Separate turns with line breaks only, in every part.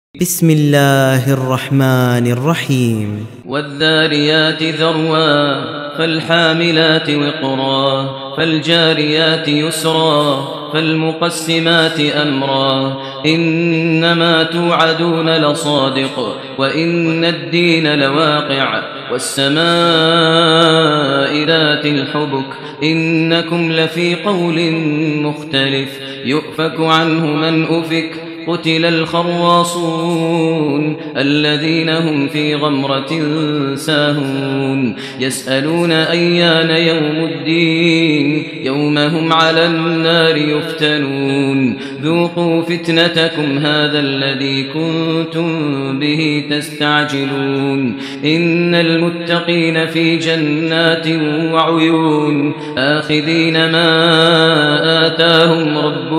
بسم الله الرحمن الرحيم
والذاريات ذروا فالحاملات وقرا فالجاريات يسرا فالمقسمات أمرا إنما توعدون لصادق وإن الدين لواقع والسماء ذات الحبك إنكم لفي قول مختلف يؤفك عنه من أفك قتل الخراصون الذين هم في غمرة ساهون يسألون أيان يوم الدين يوم هم على النار يفتنون ذوقوا فتنتكم هذا الذي كنتم به تستعجلون إن المتقين في جنات وعيون آخذين ما آتاهم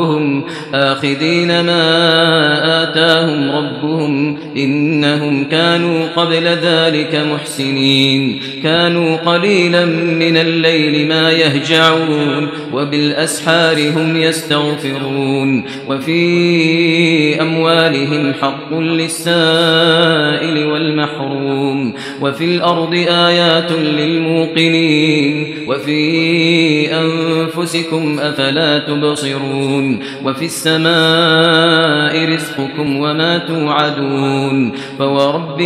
ربهم إنهم كانوا قبل ذلك محسنين كانوا قليلا من الليل ما يهجعون وبالأسحار هم يستغفرون وفي أموالهم حق للسائل والمحروم وفي الأرض آيات للموقنين وفي أنفسكم أفلا تبصرون وفي السماء رزقكم وما توعدون فورب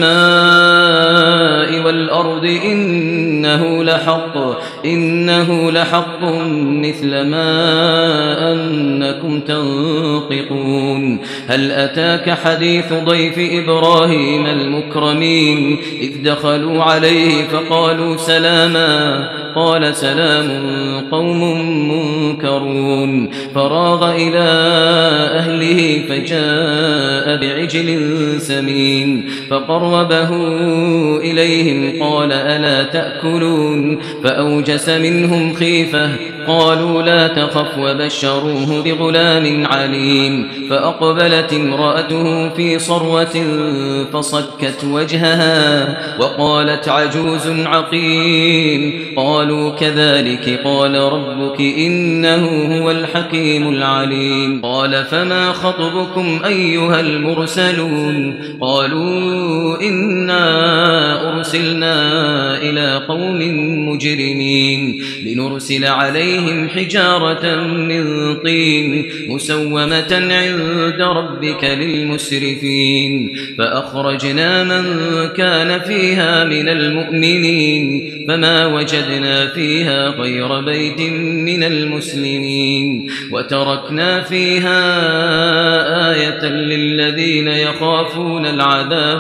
السماء والأرض إنه لحق مثل ما أنكم تنطقون هل أتاك حديث ضيف إبراهيم المكرمين إذ دخلوا عليه فقالوا سلاما قال سلام قوم منكرون فراغ إلى أهله فجاء بعجل سمين فقربه إليهم قال ألا تأكلون فأوجس منهم خيفة قالوا لا تخف وبشروه بغلام عليم فأقبلت امرأته في صروة فصكت وجهها وقالت عجوز عقيم قالوا كذلك قال ربك إنه هو الحكيم العليم قال فما خطبكم أيها المرسلون قالوا إنا أرسلنا إلى قوم مجرمين لنرسل عليهم حجارة من طين مسومة عند ربك للمسرفين فأخرجنا من كان فيها من المؤمنين فما وجدنا فيها غير بيت من المسلمين وتركنا فيها آية للذين يخافون العذاب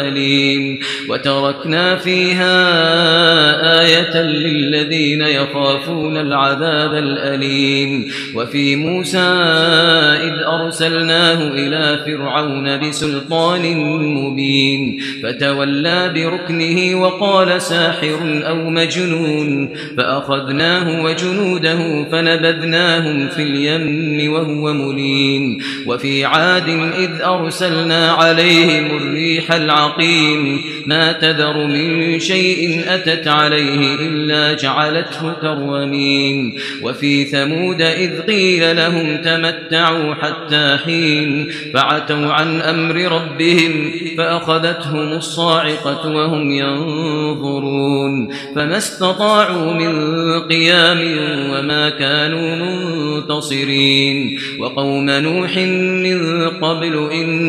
الأليم وفي موسى إذ أرسلناه إلى فرعون بسلطان مبين فتولى بركنه وقال ساحر أو مجنون فأخذناه وجنوده فنبذناهم في اليم وهو مليم وفي عاد إذ أرسلنا عليهم الريح العقيم ما تذر من شيء أتت عليه إلا جعلته كالرميم وفي ثمود إذ قيل لهم تمتعوا حتى حين فعتوا عن أمر ربهم فأخذتهم الصاعقة وهم ينظرون فما استطاعوا من قيام وما كانوا منتصرين وقوم نوح من قبل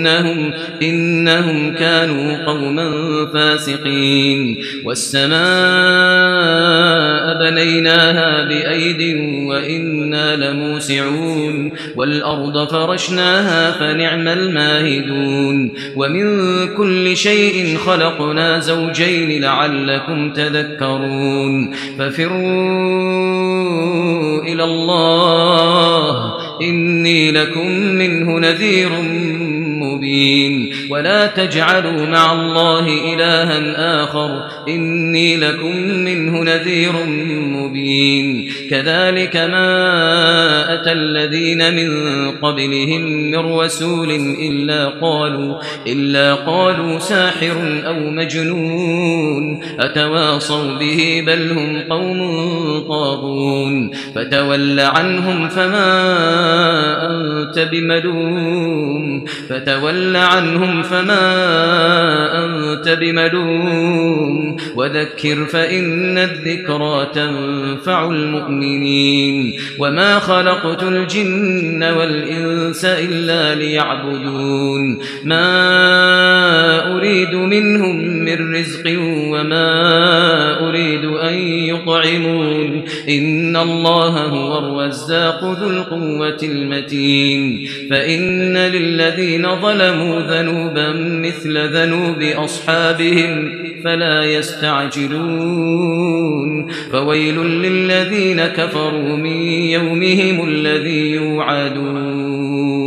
إنهم كانوا قوما فاسقين والسماء بنيناها بأيد وإنا لموسعون والأرض فرشناها فنعم الماهدون ومن كل شيء خلقنا زوجين لعلكم تذكرون ففروا إلى الله إني لكم منه نذير مبين ولا تجعلوا مع الله إلها آخر إني لكم منه نذير مبين كذلك ما أتى الذين من قبلهم من رسول إلا قالوا ساحر أو مجنون أتواصوا به بل هم قوم طاغون فتول عنهم فما أنت بملوم فتول عنهم فما أنت بملوم وذكر فإن الذكرى تنفع المؤمنين وما خلقت الجن والإنس إلا ليعبدون ما أريد منهم من رزق وما أريد أن يطعمون إن الله هو الرزاق ذو القوة المتين فإن للذين ظلموا ذنوبا مثل ذنوب أصحابهم فلا يستعجلون فويل للذين كفروا من يومهم الذي يوعدون